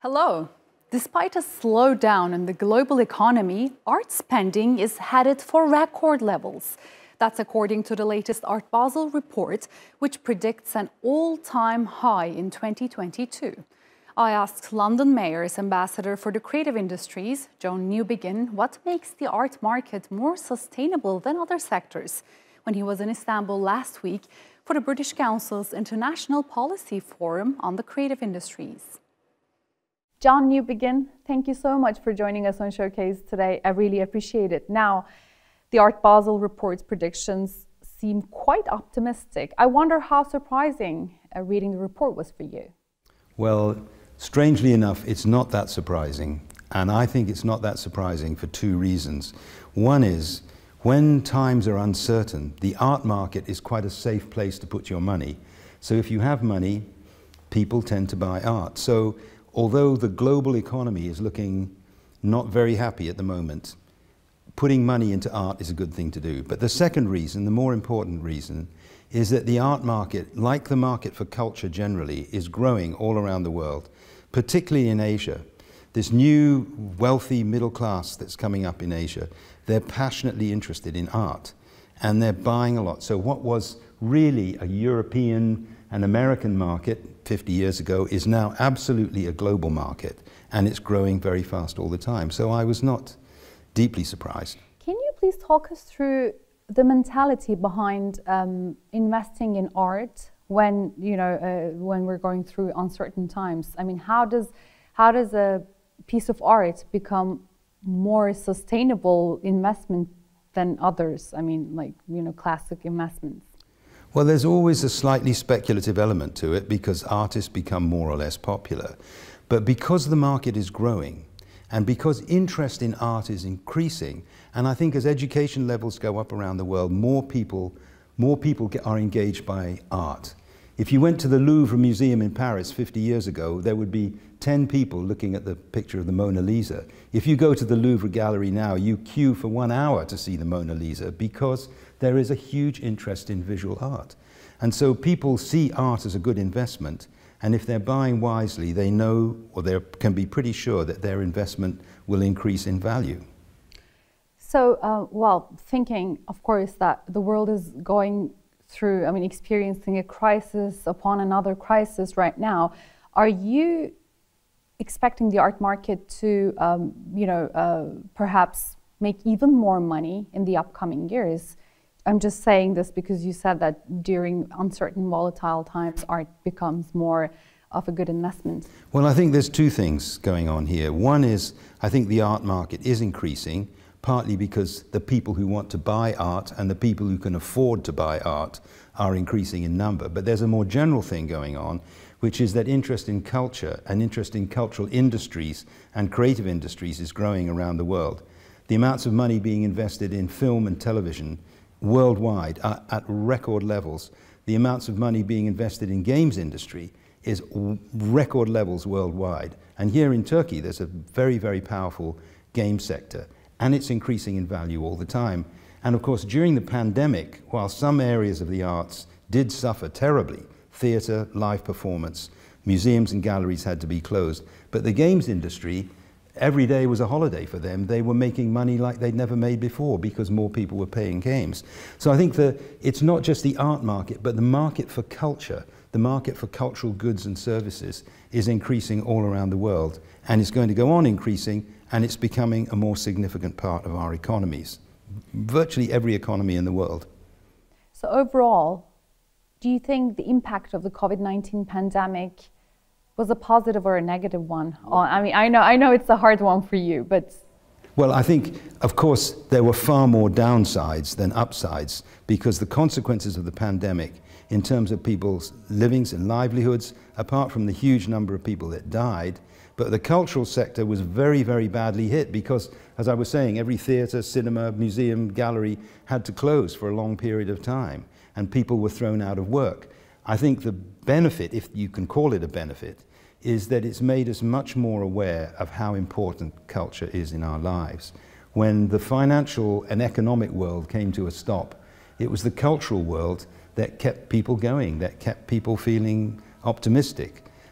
Hello. Despite a slowdown in the global economy, art spending is headed for record levels. That's according to the latest Art Basel report, which predicts an all-time high in 2022. I asked London Mayor's ambassador for the creative industries, Joan Newbigin, what makes the art market more sustainable than other sectors, when he was in Istanbul last week for the British Council's International Policy Forum on the Creative Industries. Joan Newbigin, thank you so much for joining us on Showcase today. I really appreciate it. Now, the Art Basel report's predictions seem quite optimistic. I wonder how surprising reading the report was for you. Well, strangely enough, it's not that surprising. And I think it's not that surprising for two reasons. One is, when times are uncertain, the art market is quite a safe place to put your money. So if you have money, people tend to buy art. So although the global economy is looking not very happy at the moment, putting money into art is a good thing to do. But the second reason, the more important reason, is that the art market, like the market for culture generally, is growing all around the world, particularly in Asia. This new wealthy middle class that's coming up in Asia, they're passionately interested in art and they're buying a lot. So what was really a European and American market 50 years ago is now absolutely a global market, and it's growing very fast all the time. So I was not deeply surprised. Can you please talk us through the mentality behind investing in art when when we're going through uncertain times? I mean, how does a piece of art become more sustainable investment than others? I mean, like classic investments. Well, there's always a slightly speculative element to it because artists become more or less popular. But because the market is growing and because interest in art is increasing, and I think as education levels go up around the world, more people are engaged by art. If you went to the Louvre Museum in Paris 50 years ago, there would be 10 people looking at the picture of the Mona Lisa. If you go to the Louvre Gallery now, you queue for 1 hour to see the Mona Lisa because there is a huge interest in visual art. And so people see art as a good investment, and if they're buying wisely, they know, or they can be pretty sure that their investment will increase in value. So, well, thinking, of course, that the world is going through, experiencing a crisis upon another crisis right now, are you expecting the art market to, perhaps make even more money in the upcoming years? I'm just saying this because you said that during uncertain, volatile times, art becomes more of a good investment. Well, I think there's two things going on here. One is, I think the art market is increasing, partly because the people who want to buy art and the people who can afford to buy art are increasing in number. But there's a more general thing going on, which is that interest in culture and interest in cultural industries and creative industries is growing around the world. The amounts of money being invested in film and television worldwide are at record levels. The amounts of money being invested in games industry is record levels worldwide. And here in Turkey, there's a very, very powerful game sector, and it's increasing in value all the time. And of course, during the pandemic, while some areas of the arts did suffer terribly, theatre, live performance, museums and galleries had to be closed, but the games industry, every day was a holiday for them. They were making money like they'd never made before because more people were playing games. So I think that it's not just the art market, but the market for culture, the market for cultural goods and services is increasing all around the world, and it's going to go on increasing, and it's becoming a more significant part of our economies, virtually every economy in the world. So overall, do you think the impact of the COVID-19 pandemic was a positive or a negative one? I know it's a hard one for you, but... Well, I think, of course, there were far more downsides than upsides because the consequences of the pandemic in terms of people's livings and livelihoods, apart from the huge number of people that died, but the cultural sector was very, very badly hit because, as I was saying, every theatre, cinema, museum, gallery had to close for a long period of time, and people were thrown out of work. I think the benefit, if you can call it a benefit, is that it's made us much more aware of how important culture is in our lives. When the financial and economic world came to a stop, it was the cultural world that kept people going, that kept people feeling optimistic.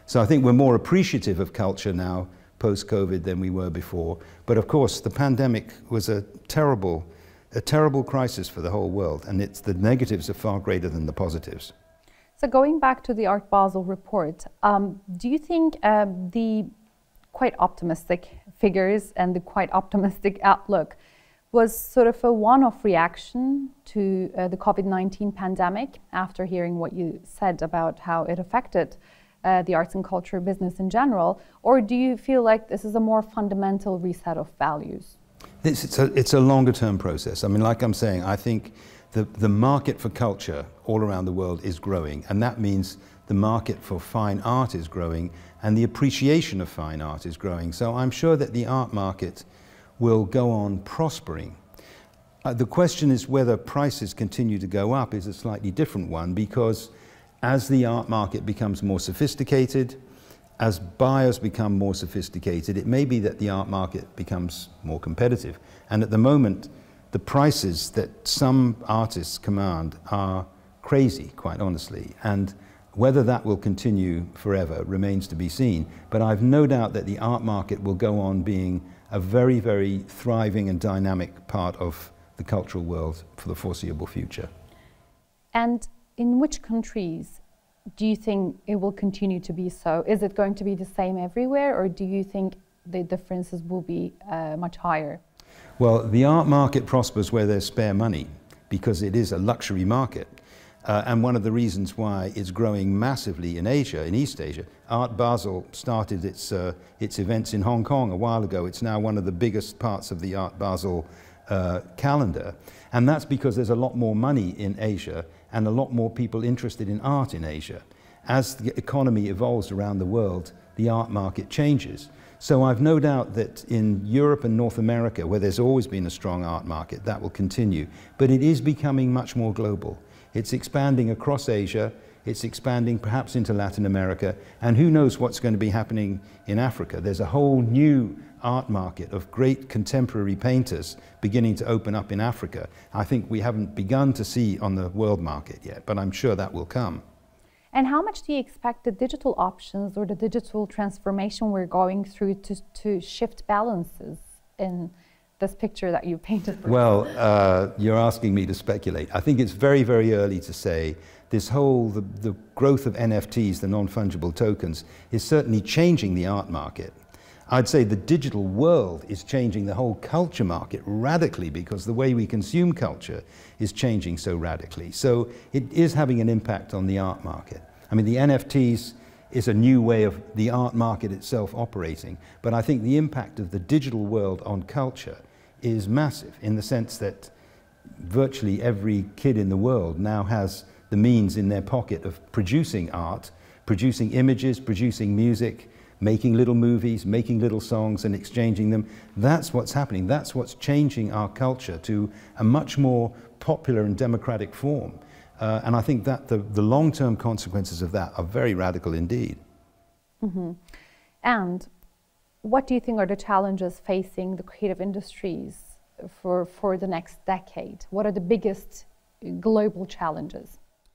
So I think we're more appreciative of culture now, post-COVID, than we were before. But of course, the pandemic was a terrible crisis for the whole world, and the negatives are far greater than the positives. So going back to the Art Basel report, do you think the quite optimistic figures and the quite optimistic outlook was sort of a one-off reaction to the COVID-19 pandemic, after hearing what you said about how it affected the arts and culture business in general, or do you feel like this is a more fundamental reset of values? It's a longer-term process. I mean, like I'm saying, I think the market for culture all around the world is growing, and that means the market for fine art is growing, and the appreciation of fine art is growing. So I'm sure that the art market will go on prospering. The question is whether prices continue to go up is a slightly different one, because as the art market becomes more sophisticated, as buyers become more sophisticated, it may be that the art market becomes more competitive. And at the moment, the prices that some artists command are crazy, quite honestly. And whether that will continue forever remains to be seen. But I've no doubt that the art market will go on being a very, very thriving and dynamic part of the cultural world for the foreseeable future. And in which countries do you think it will continue to be so? Is it going to be the same everywhere, or do you think the differences will be much higher? Well, the art market prospers where there's spare money, because it is a luxury market. And one of the reasons why it's growing massively in Asia, in East Asia. Art Basel started its events in Hong Kong a while ago. It's now one of the biggest parts of the Art Basel calendar. And that's because there's a lot more money in Asia and a lot more people interested in art in Asia. As the economy evolves around the world, the art market changes. So I've no doubt that in Europe and North America, where there's always been a strong art market, that will continue. But it is becoming much more global. It's expanding across Asia, it's expanding perhaps into Latin America, and who knows what's going to be happening in Africa. There's a whole new art market of great contemporary painters beginning to open up in Africa. I think we haven't begun to see on the world market yet, but I'm sure that will come. And how much do you expect the digital options or the digital transformation we're going through to shift balances in this picture that you painted? Well, you're asking me to speculate. I think it's very, very early to say. The growth of NFTs, the non-fungible tokens, is certainly changing the art market. I'd say the digital world is changing the whole culture market radically, because the way we consume culture is changing so radically. So it is having an impact on the art market. I mean, the NFTs is a new way of the art market itself operating, but I think the impact of the digital world on culture is massive, in the sense that virtually every kid in the world now has the means in their pocket of producing art, producing images, producing music, making little movies, making little songs and exchanging them. That's what's happening. That's what's changing our culture to a much more popular and democratic form. And I think that the long-term consequences of that are very radical indeed. Mm-hmm. And what do you think are the challenges facing the creative industries for the next decade? What are the biggest global challenges?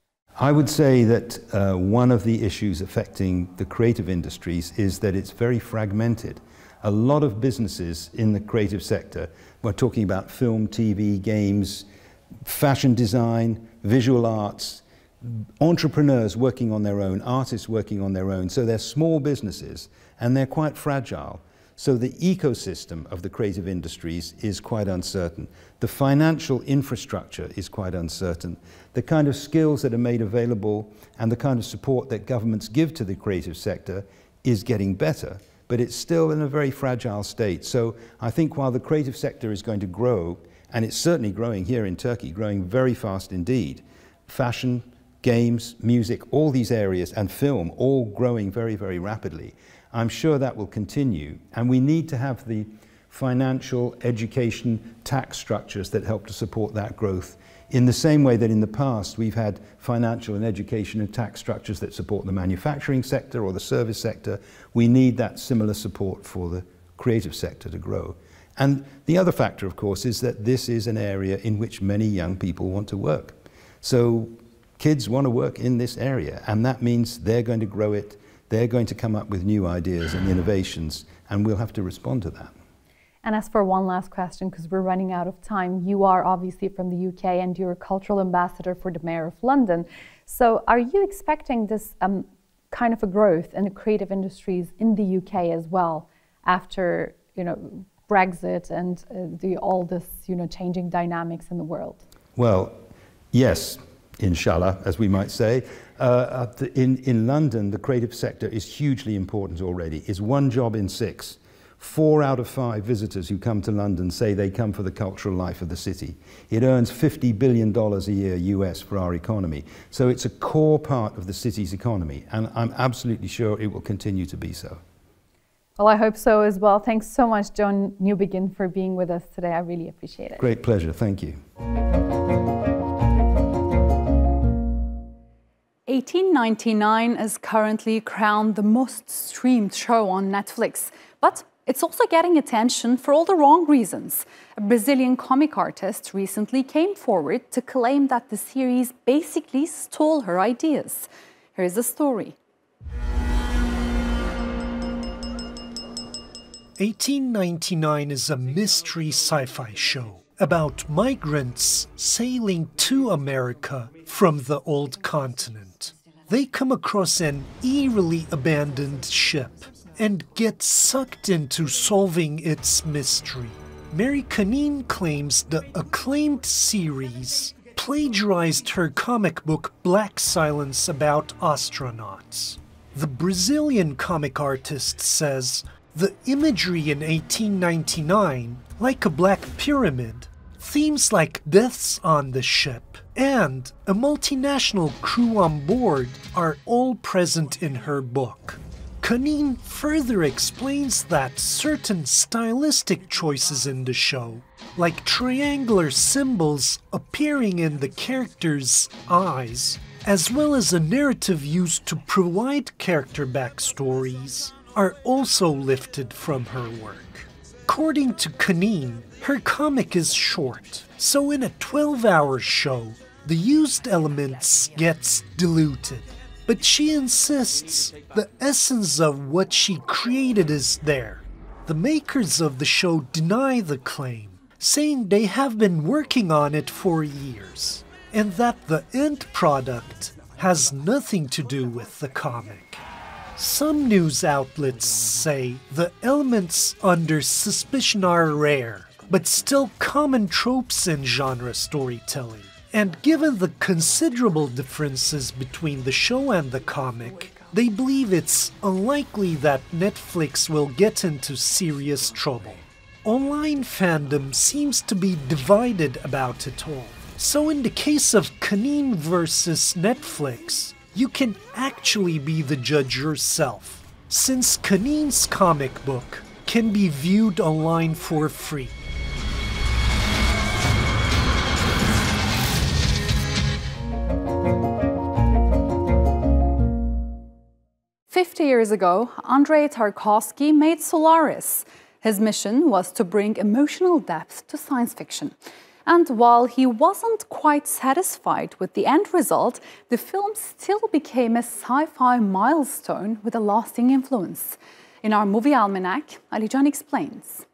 I would say that one of the issues affecting the creative industries is that it's very fragmented. A lot of businesses in the creative sector, we're talking about film, TV, games, fashion design, visual arts, entrepreneurs working on their own, artists working on their own. So they're small businesses and they're quite fragile. So the ecosystem of the creative industries is quite uncertain. The financial infrastructure is quite uncertain. The kind of skills that are made available and the kind of support that governments give to the creative sector is getting better, but it's still in a very fragile state. So I think while the creative sector is going to grow, and it's certainly growing here in Turkey, growing very fast indeed, fashion, games, music, all these areas, and film, all growing very, very rapidly, I'm sure that will continue, and we need to have the financial, education, tax structures that help to support that growth. In the same way that in the past we've had financial and education and tax structures that support the manufacturing sector or the service sector, we need that similar support for the creative sector to grow. And the other factor, of course, is that this is an area in which many young people want to work. So kids want to work in this area, and that means they're going to grow it. they're going to come up with new ideas and innovations, and we'll have to respond to that. And as for one last question, because we're running out of time, you are obviously from the UK and you're a cultural ambassador for the Mayor of London. So are you expecting this kind of a growth in the creative industries in the UK as well after, Brexit and all this, changing dynamics in the world? Well, yes, inshallah, as we might say. In London, the creative sector is hugely important already. It's 1 job in 6. 4 out of 5 visitors who come to London say they come for the cultural life of the city. It earns $50 billion a year US for our economy. So it's a core part of the city's economy, and I'm absolutely sure it will continue to be so. Well, I hope so as well. Thanks so much, John Newbigin, for being with us today. I really appreciate it. Great pleasure. Thank you. 1899 is currently crowned the most streamed show on Netflix, but it's also getting attention for all the wrong reasons. A Brazilian comic artist recently came forward to claim that the series basically stole her ideas. Here's the story. 1899 is a mystery sci-fi show about migrants sailing to America from the old continent. They come across an eerily abandoned ship and get sucked into solving its mystery. Mary Canine claims the acclaimed series plagiarized her comic book Black Silence about astronauts. The Brazilian comic artist says the imagery in 1899, like a black pyramid, themes like deaths on the ship, and a multinational crew on board are all present in her book. Canine further explains that certain stylistic choices in the show, like triangular symbols appearing in the characters' eyes, as well as a narrative used to provide character backstories, are also lifted from her work. According to Canine, her comic is short, so in a 12-hour show, the used elements gets diluted. But she insists the essence of what she created is there. The makers of the show deny the claim, saying they have been working on it for years, and that the end product has nothing to do with the comic. Some news outlets say the elements under suspicion are rare, but still common tropes in genre storytelling. And given the considerable differences between the show and the comic, they believe it's unlikely that Netflix will get into serious trouble. Online fandom seems to be divided about it all. So in the case of Canine versus Netflix, you can actually be the judge yourself, since Canine's comic book can be viewed online for free. Years ago, Andrei Tarkovsky made Solaris. His mission was to bring emotional depth to science fiction. And while he wasn't quite satisfied with the end result, the film still became a sci-fi milestone with a lasting influence. In our movie almanac, Alican explains.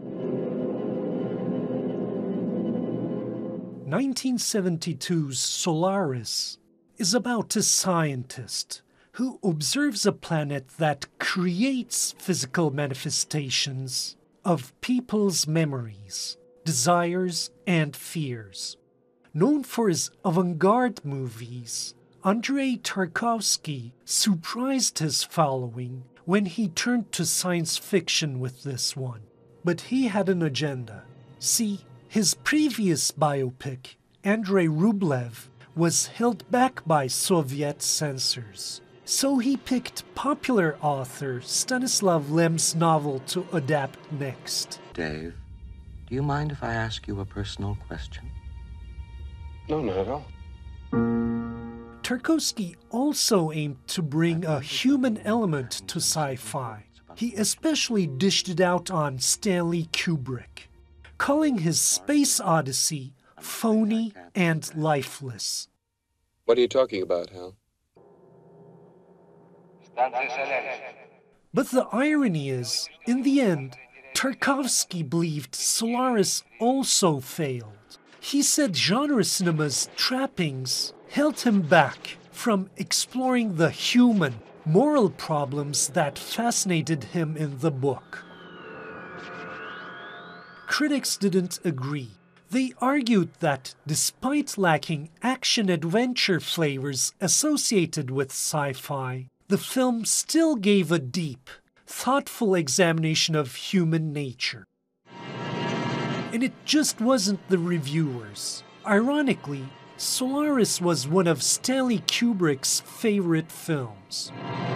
1972's Solaris is about a scientist who observes a planet that creates physical manifestations of people's memories, desires, and fears. Known for his avant-garde movies, Andrei Tarkovsky surprised his following when he turned to science fiction with this one. But he had an agenda. See, his previous biopic, Andrei Rublev, was held back by Soviet censors. So he picked popular author Stanislav Lem's novel to adapt next. Dave, do you mind if I ask you a personal question? No, not at all. Tarkovsky also aimed to bring a human element to sci-fi. He especially dished it out on Stanley Kubrick, calling his Space Odyssey phony and lifeless. What are you talking about, Hal? But the irony is, in the end, Tarkovsky believed Solaris also failed. He said genre cinema's trappings held him back from exploring the human, moral problems that fascinated him in the book. Critics didn't agree. They argued that despite lacking action-adventure flavors associated with sci-fi, the film still gave a deep, thoughtful examination of human nature. And it just wasn't the reviewers. Ironically, Solaris was one of Stanley Kubrick's favorite films.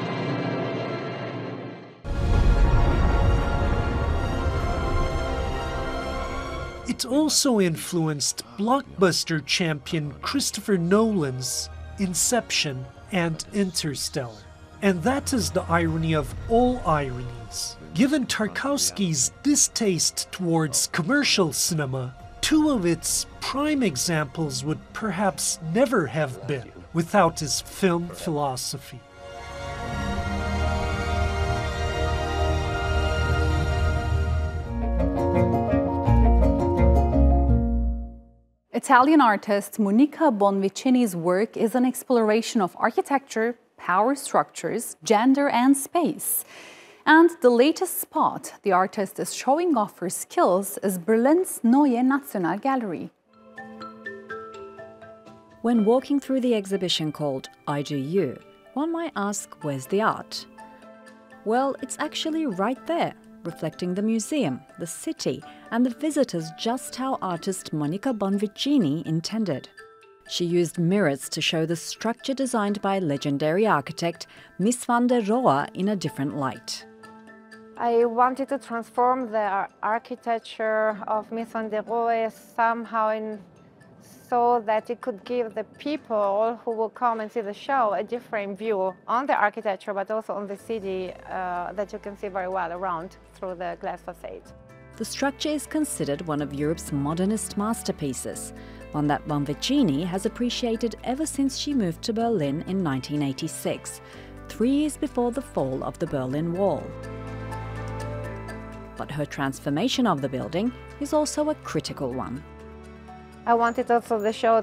It also influenced blockbuster champion Christopher Nolan's Inception and Interstellar. And that is the irony of all ironies. Given Tarkovsky's distaste towards commercial cinema, two of its prime examples would perhaps never have been without his film philosophy. Italian artist Monica Bonvicini's work is an exploration of architecture, power structures, gender, and space. And the latest spot the artist is showing off her skills is Berlin's Neue Nationalgalerie. When walking through the exhibition called I Do You, one might ask, where's the art? Well, it's actually right there, reflecting the museum, the city, and the visitors just how artist Monica Bonvicini intended. She used mirrors to show the structure designed by legendary architect Mies van der Rohe in a different light. I wanted to transform the architecture of Mies van der Rohe somehow so that it could give the people who will come and see the show a different view on the architecture, but also on the city that you can see very well around through the glass facade. The structure is considered one of Europe's modernist masterpieces, one that Bonvicini has appreciated ever since she moved to Berlin in 1986, 3 years before the fall of the Berlin Wall. But her transformation of the building is also a critical one. I wanted also the show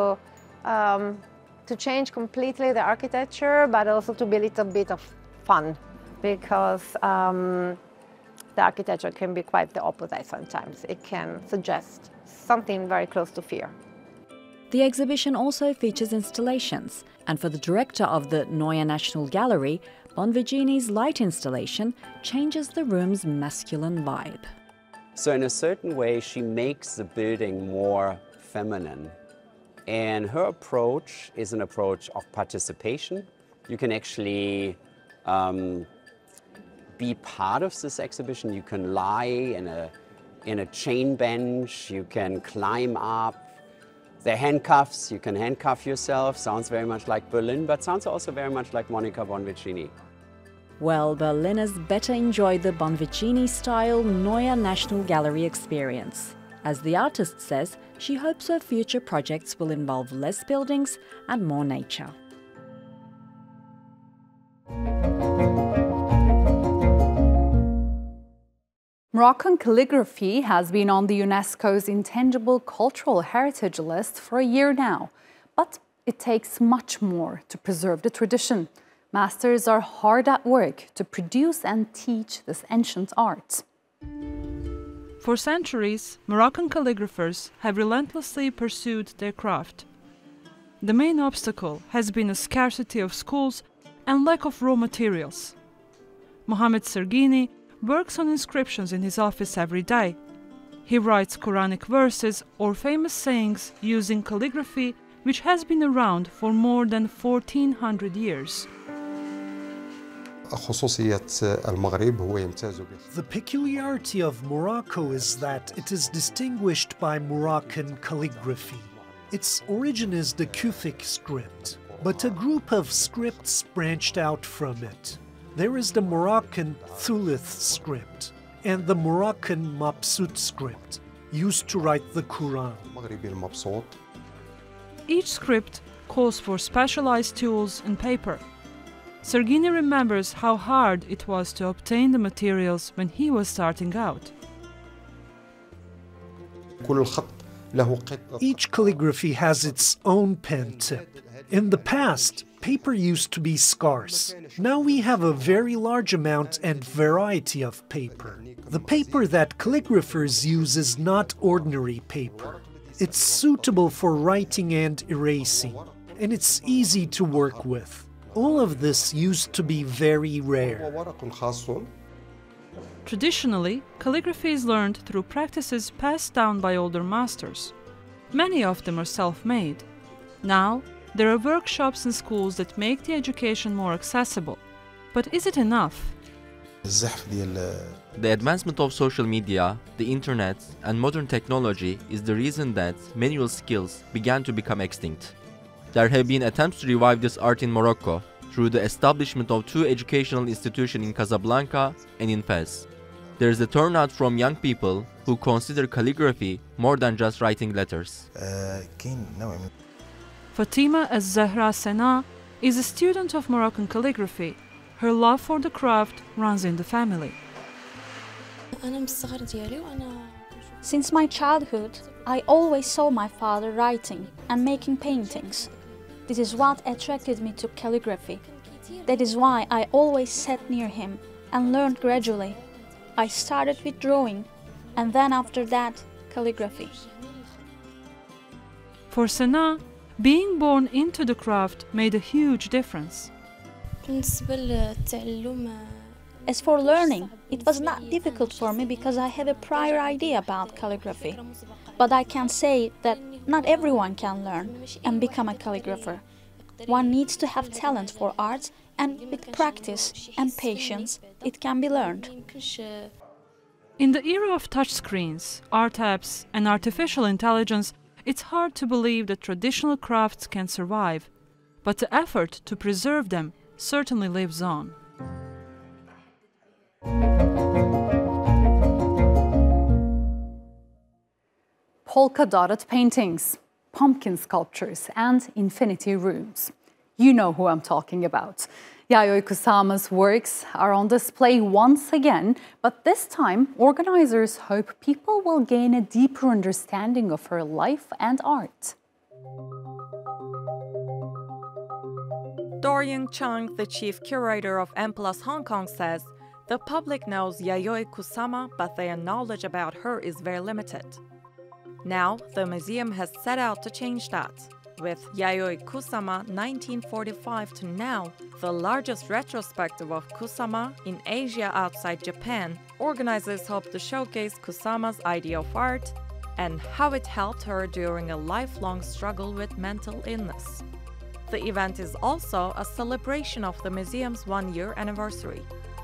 to change completely the architecture, but also to be a little bit of fun, because the architecture can be quite the opposite sometimes. It can suggest something very close to fear. The exhibition also features installations, and for the director of the Neue Nationalgalerie, Bonvicini's light installation changes the room's masculine vibe. So in a certain way, she makes the building more feminine. And her approach is an approach of participation. You can actually be part of this exhibition. You can lie in a chain bench, you can climb up. There are handcuffs, you can handcuff yourself. Sounds very much like Berlin, but sounds also very much like Monica Bonvicini. Well, Berliners better enjoy the Bonvicini-style Neue Nationalgalerie experience. As the artist says, she hopes her future projects will involve less buildings and more nature. Moroccan calligraphy has been on the UNESCO's Intangible Cultural Heritage list for a year now, but it takes much more to preserve the tradition. Masters are hard at work to produce and teach this ancient art. For centuries, Moroccan calligraphers have relentlessly pursued their craft. The main obstacle has been a scarcity of schools and lack of raw materials. Mohamed Sergini works on inscriptions in his office every day. He writes Quranic verses or famous sayings using calligraphy, which has been around for more than 1400 years. The peculiarity of Morocco is that it is distinguished by Moroccan calligraphy. Its origin is the Kufic script, but a group of scripts branched out from it. There is the Moroccan Thuluth script and the Moroccan Mabsut script, used to write the Quran. Each script calls for specialized tools and paper. Sergini remembers how hard it was to obtain the materials when he was starting out. Each calligraphy has its own pen tip. In the past, paper used to be scarce. Now we have a very large amount and variety of paper. The paper that calligraphers use is not ordinary paper. It's suitable for writing and erasing, and it's easy to work with. All of this used to be very rare. Traditionally, calligraphy is learned through practices passed down by older masters. Many of them are self-made. Now, there are workshops in schools that make the education more accessible. But is it enough? The advancement of social media, the internet, and modern technology is the reason that manual skills began to become extinct. There have been attempts to revive this art in Morocco through the establishment of 2 educational institutions in Casablanca and in Fez. There is a turnout from young people who consider calligraphy more than just writing letters. Fatima Az-Zahra Sena is a student of Moroccan calligraphy. Her love for the craft runs in the family. Since my childhood, I always saw my father writing and making paintings. This is what attracted me to calligraphy. That is why I always sat near him and learned gradually. I started with drawing, and then after that, calligraphy. For Sena, being born into the craft made a huge difference. As for learning, it was not difficult for me because I have a prior idea about calligraphy. But I can say that not everyone can learn and become a calligrapher. One needs to have talent for art, and with practice and patience, it can be learned. In the era of touchscreens, art apps, and artificial intelligence, it's hard to believe that traditional crafts can survive. But the effort to preserve them certainly lives on. Polka-dotted paintings, pumpkin sculptures, and infinity rooms. You know who I'm talking about. Yayoi Kusama's works are on display once again, but this time organizers hope people will gain a deeper understanding of her life and art. Dorian Chung, the chief curator of M+ Hong Kong, says, the public knows Yayoi Kusama, but their knowledge about her is very limited. Now, the museum has set out to change that. With Yayoi Kusama 1945 to now, the largest retrospective of Kusama in Asia outside Japan, organizers hope to showcase Kusama's idea of art and how it helped her during a lifelong struggle with mental illness. The event is also a celebration of the museum's one-year anniversary.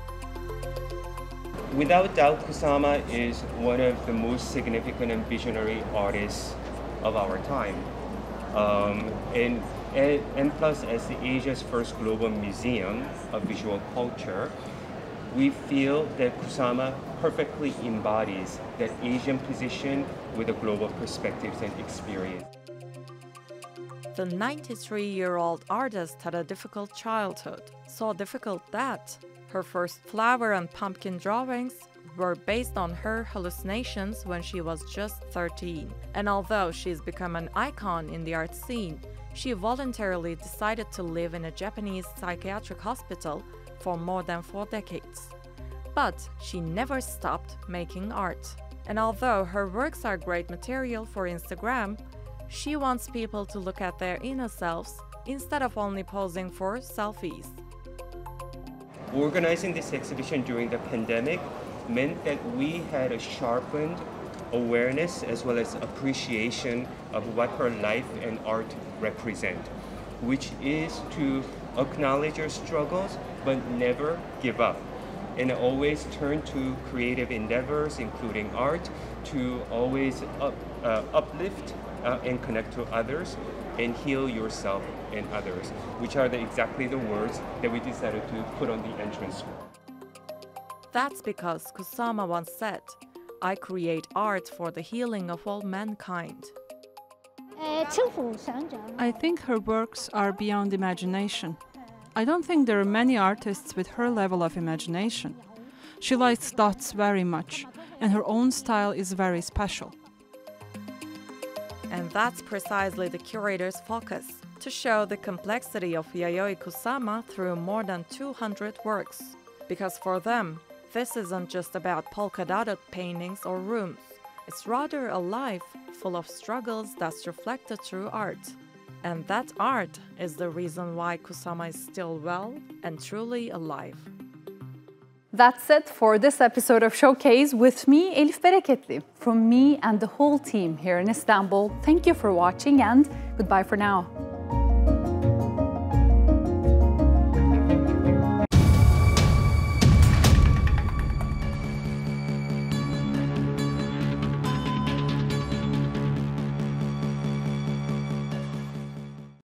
Without doubt, Kusama is one of the most significant and visionary artists of our time. And M+ as the Asia's first global museum of visual culture, we feel that Kusama perfectly embodies that Asian position with a global perspectives and experience. The 93-year-old artist had a difficult childhood, so difficult that her first flower and pumpkin drawings were based on her hallucinations when she was just 13. And although she's become an icon in the art scene, she voluntarily decided to live in a Japanese psychiatric hospital for more than 4 decades. But she never stopped making art. And although her works are great material for Instagram, she wants people to look at their inner selves instead of only posing for selfies. Organizing this exhibition during the pandemic meant that we had a sharpened awareness as well as appreciation of what her life and art represent, which is to acknowledge her struggles but never give up, and always turn to creative endeavors, including art, to always uplift and connect to others and heal yourself and others, which are exactly the words that we decided to put on the entrance. That's because Kusama once said, "I create art for the healing of all mankind." I think her works are beyond imagination. I don't think there are many artists with her level of imagination. She likes dots very much, and her own style is very special. And that's precisely the curator's focus, to show the complexity of Yayoi Kusama through more than 200 works. Because for them, this isn't just about polka-dotted paintings or rooms. It's rather a life full of struggles that's reflected through art. And that art is the reason why Kusama is still well and truly alive. That's it for this episode of Showcase with me, Elif Bereketli. From me and the whole team here in Istanbul, thank you for watching and goodbye for now.